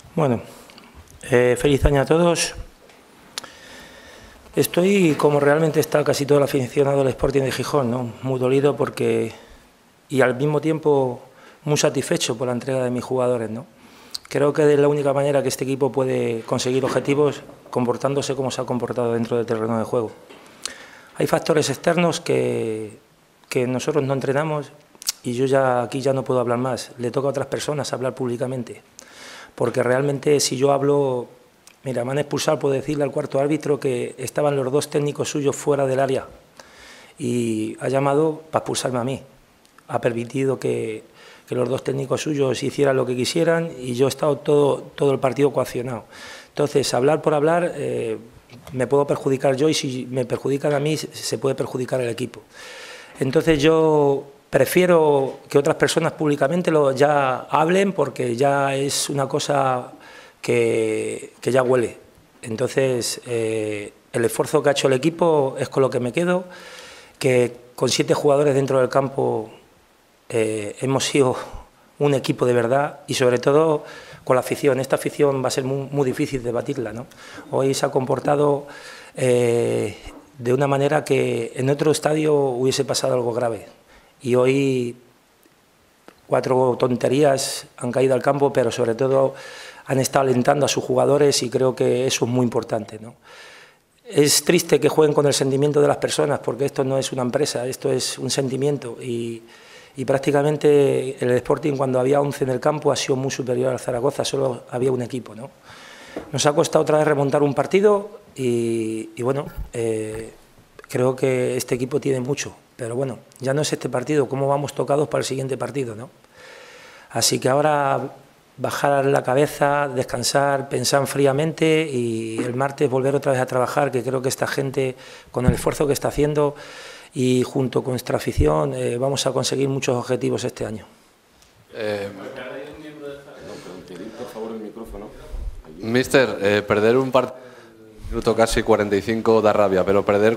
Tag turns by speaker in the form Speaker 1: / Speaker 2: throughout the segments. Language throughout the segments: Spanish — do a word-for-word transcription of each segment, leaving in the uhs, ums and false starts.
Speaker 1: Bueno, eh, feliz año a todos. Estoy, como realmente está casi todo el aficionado del Sporting de Gijón, ¿no? Muy dolido porque, y al mismo tiempo muy satisfecho por la entrega de mis jugadores, ¿no? Creo que es la única manera que este equipo puede conseguir objetivos comportándose como se ha comportado dentro del terreno de juego. Hay factores externos que, que nosotros no entrenamos y yo ya aquí ya no puedo hablar más. Le toca a otras personas hablar públicamente. Porque realmente si yo hablo, mira, me han expulsado por decirle al cuarto árbitro que estaban los dos técnicos suyos fuera del área y ha llamado para expulsarme a mí. Ha permitido que, que los dos técnicos suyos hicieran lo que quisieran y yo he estado todo, todo el partido coaccionado. Entonces, hablar por hablar, eh, me puedo perjudicar yo y si me perjudican a mí, se puede perjudicar el equipo. Entonces yo prefiero que otras personas públicamente lo ya hablen porque ya es una cosa que, que ya huele. Entonces, eh, el esfuerzo que ha hecho el equipo es con lo que me quedo, que con siete jugadores dentro del campo eh, hemos sido un equipo de verdad y sobre todo con la afición. Esta afición va a ser muy, muy difícil de batirla, ¿no? Hoy se ha comportado eh, de una manera que en otro estadio hubiese pasado algo grave. Y hoy cuatro tonterías han caído al campo, pero sobre todo han estado alentando a sus jugadores y creo que eso es muy importante, ¿no? Es triste que jueguen con el sentimiento de las personas porque esto no es una empresa, esto es un sentimiento y, y prácticamente el Sporting cuando había once en el campo ha sido muy superior al Zaragoza, solo había un equipo, ¿no? Nos ha costado otra vez remontar un partido y, y bueno, eh, creo que este equipo tiene mucho. Pero bueno, ya no es este partido, cómo vamos tocados para el siguiente partido, ¿no? Así que ahora bajar la cabeza, descansar, pensar fríamente y el martes volver otra vez a trabajar, que creo que esta gente, con el esfuerzo que está haciendo y junto con nuestra afición, eh, vamos a conseguir muchos objetivos este año.
Speaker 2: Eh, Mister, eh, perder un partido en el minuto casi cuarenta y cinco da rabia, pero perder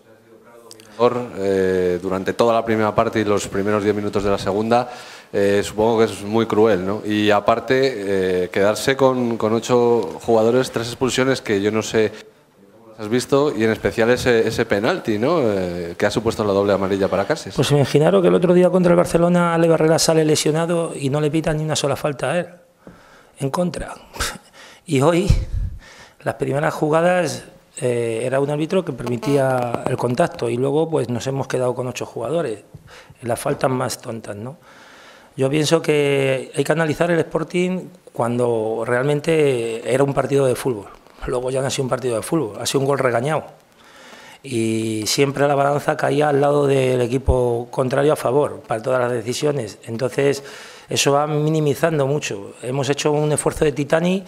Speaker 2: Eh, durante toda la primera parte y los primeros diez minutos de la segunda, eh, supongo que es muy cruel, ¿no? Y aparte, eh, quedarse con, con ocho jugadores, tres expulsiones que yo no sé cómo las has visto, y en especial ese, ese penalti, ¿no? Eh, que ha supuesto la doble amarilla para Cases.
Speaker 1: Pues imaginaros que el otro día contra el Barcelona Ale Barrera sale lesionado y no le pitan ni una sola falta a él, en contra. Y hoy, las primeras jugadas... Eh, era un árbitro que permitía el contacto y luego pues nos hemos quedado con ocho jugadores, en las faltas más tontas, ¿no? Yo pienso que hay que analizar el Sporting cuando realmente era un partido de fútbol, luego ya no ha sido un partido de fútbol, ha sido un gol regañado y siempre la balanza caía al lado del equipo contrario a favor para todas las decisiones, entonces eso va minimizando mucho. Hemos hecho un esfuerzo de Titanic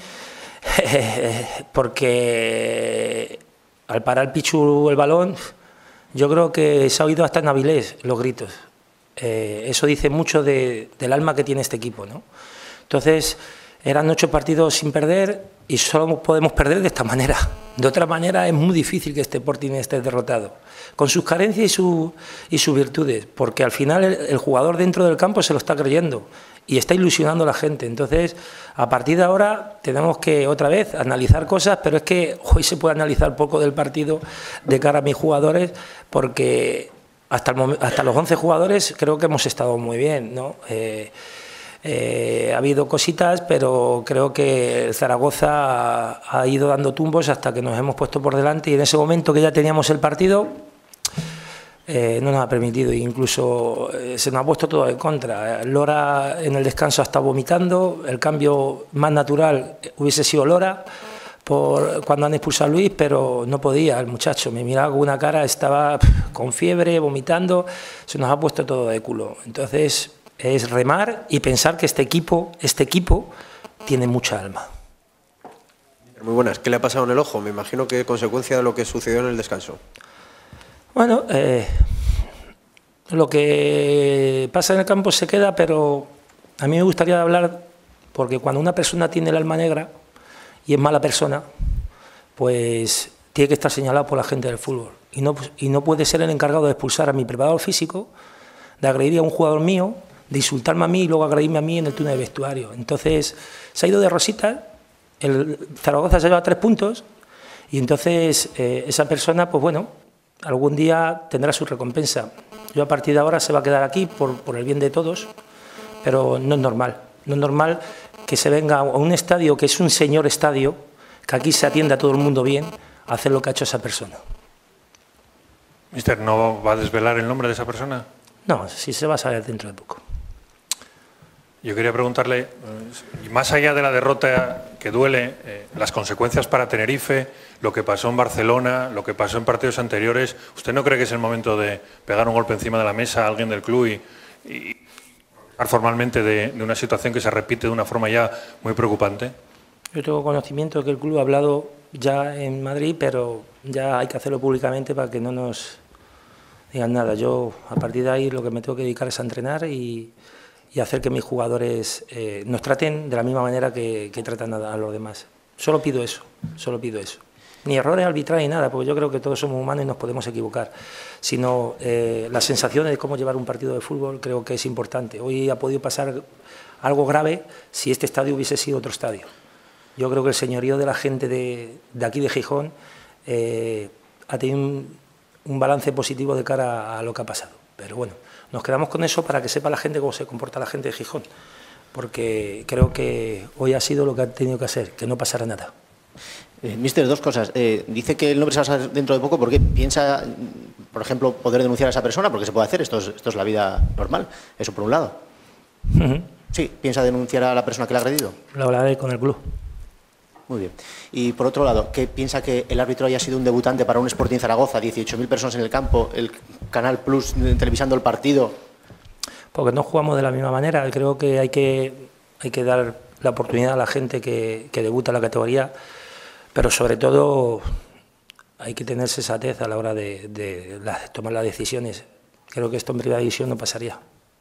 Speaker 1: porque al parar Pichu el balón, yo creo que se ha oído hasta en Avilés los gritos. Eh, eso dice mucho de, del alma que tiene este equipo, ¿no? Entonces, eran ocho partidos sin perder y solo podemos perder de esta manera. De otra manera es muy difícil que este Sporting esté derrotado, con sus carencias y, su, y sus virtudes, porque al final el, el jugador dentro del campo se lo está creyendo y está ilusionando a la gente. Entonces, a partir de ahora tenemos que otra vez analizar cosas, pero es que hoy se puede analizar poco del partido de cara a mis jugadores, porque hasta, el momento, hasta los once jugadores creo que hemos estado muy bien, ¿no? Eh, eh, ha habido cositas, pero creo que el Zaragoza ha, ha ido dando tumbos hasta que nos hemos puesto por delante y en ese momento que ya teníamos el partido, Eh, no nos ha permitido, incluso eh, se nos ha puesto todo en contra. Lora en el descanso ha estado vomitando, el cambio más natural hubiese sido Lora por, cuando han expulsado a Luis, pero no podía el muchacho, me miraba con una cara, estaba con fiebre, vomitando, se nos ha puesto todo de culo. Entonces es remar y pensar que este equipo, este equipo tiene mucha alma.
Speaker 3: Muy buenas, ¿qué le ha pasado en el ojo? Me imagino que consecuencia de lo que sucedió en el descanso.
Speaker 1: Bueno, eh, lo que pasa en el campo se queda, pero a mí me gustaría hablar, porque cuando una persona tiene el alma negra y es mala persona, pues tiene que estar señalado por la gente del fútbol. Y no, y no puede ser el encargado de expulsar a mi preparador físico, de agredir a un jugador mío, de insultarme a mí y luego agredirme a mí en el túnel de vestuario. Entonces, se ha ido de rosita El Zaragoza se lleva tres puntos y entonces eh, esa persona, pues bueno, algún día tendrá su recompensa. Yo a partir de ahora se va a quedar aquí por, por el bien de todos, pero no es normal. No es normal que se venga a un estadio que es un señor estadio, que aquí se atienda a todo el mundo bien, a hacer lo que ha hecho esa persona.
Speaker 4: Mister, ¿no va a desvelar el nombre de esa persona?
Speaker 1: No, sí se va a saber dentro de poco.
Speaker 4: Yo quería preguntarle, más allá de la derrota que duele, eh, las consecuencias para Tenerife, lo que pasó en Barcelona, lo que pasó en partidos anteriores, ¿usted no cree que es el momento de pegar un golpe encima de la mesa a alguien del club y, y hablar formalmente de, de una situación que se repite de una forma ya muy preocupante?
Speaker 1: Yo tengo conocimiento de que el club ha hablado ya en Madrid, pero ya hay que hacerlo públicamente para que no nos digan nada. Yo, a partir de ahí, lo que me tengo que dedicar es a entrenar y, y hacer que mis jugadores eh, nos traten de la misma manera que, que tratan a, a los demás. Solo pido eso, solo pido eso. Ni errores arbitrales ni nada, porque yo creo que todos somos humanos y nos podemos equivocar, sino eh, la sensación de cómo llevar un partido de fútbol creo que es importante. Hoy ha podido pasar algo grave si este estadio hubiese sido otro estadio. Yo creo que el señorío de la gente de, de aquí de Gijón eh, ha tenido un, un balance positivo de cara a, a lo que ha pasado. Pero bueno, nos quedamos con eso para que sepa la gente cómo se comporta la gente de Gijón, porque creo que hoy ha sido lo que ha tenido que hacer, que no pasara nada.
Speaker 5: Eh, Mister, dos cosas. Eh, dice que el nombre se va a saber dentro de poco. ¿Por qué piensa, por ejemplo, poder denunciar a esa persona? Porque se puede hacer, esto es, esto es la vida normal. Eso por un lado.
Speaker 1: Uh-huh.
Speaker 5: Sí, ¿piensa denunciar a la persona que le ha agredido?
Speaker 1: Lo hablaré con el club.
Speaker 5: Muy bien. Y por otro lado, ¿qué piensa que el árbitro haya sido un debutante para un Sporting Zaragoza? dieciocho mil personas en el campo, el Canal Plus televisando el partido.
Speaker 1: Porque no jugamos de la misma manera. Creo que hay que, hay que dar la oportunidad a la gente que, que debuta en la categoría, pero sobre todo hay que tener sensatez a la hora de, de, de tomar las decisiones. Creo que esto en primera división no pasaría.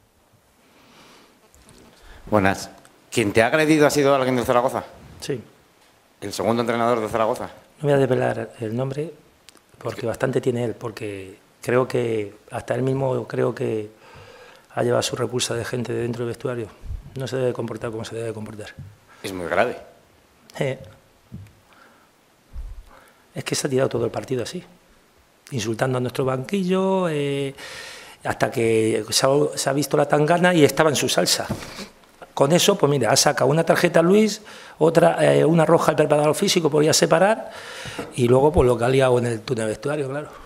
Speaker 6: Buenas. ¿Quién te ha agredido ha sido alguien de Zaragoza?
Speaker 1: Sí.
Speaker 6: ¿El segundo entrenador de Zaragoza?
Speaker 1: No voy a desvelar el nombre porque bastante tiene él, porque creo que hasta él mismo creo que ha llevado su repulsa de gente dentro del vestuario. No se debe comportar como se debe comportar.
Speaker 6: Es muy grave.
Speaker 1: Eh. Es que se ha tirado todo el partido así, insultando a nuestro banquillo, eh, hasta que se ha, se ha visto la tangana y estaba en su salsa. Con eso, pues mira, ha sacado una tarjeta a Luis, otra, eh, una roja al preparador físico, podía separar, y luego pues lo que ha liado en el túnel vestuario, claro.